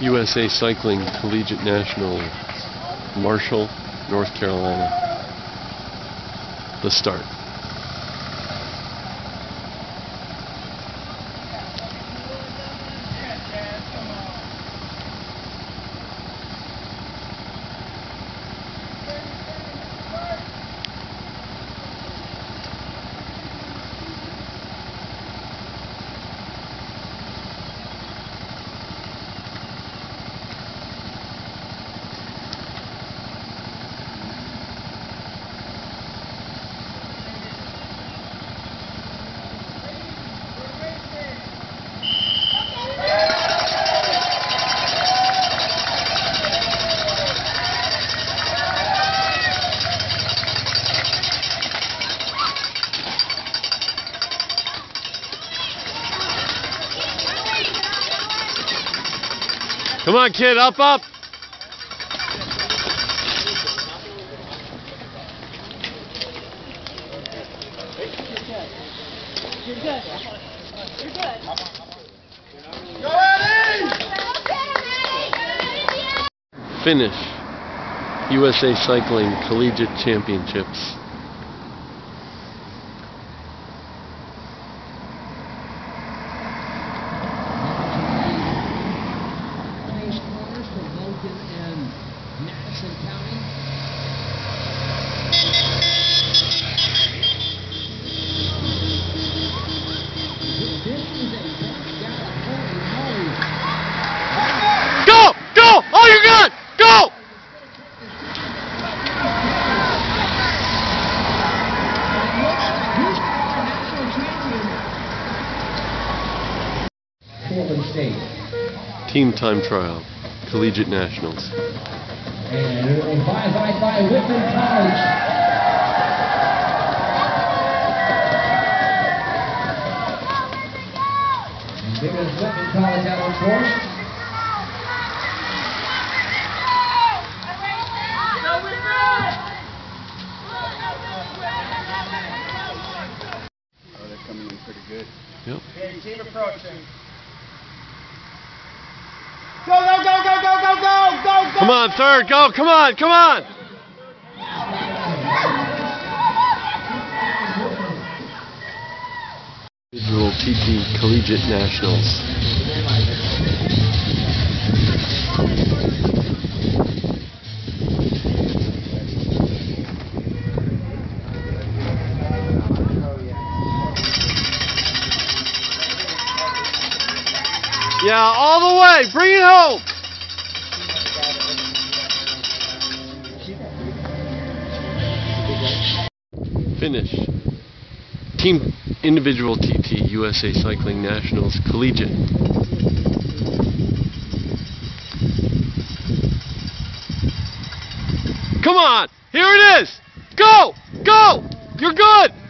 USA Cycling Collegiate National, Marshall, North Carolina. The start. Come on, kid, up, up. You're good. You're good. Go Eddie! Finish. USA Cycling Collegiate Championships. Madison County. Go! Go! Oh, you're good! Go! Portland State. Team time trial. Collegiate Nationals. And by Whitman College. There's Whitman College out on course. Oh, they're coming in pretty good. Yep. Okay, team approaching. Go, go, go, go, go, go, go, go, go! Come on, third, go, come on, come on! Individual TT Collegiate Nationals. Yeah, all the way, bring it home! Finish. Team individual TT USA Cycling Nationals Collegiate. Come on! Here it is! Go! Go! You're good!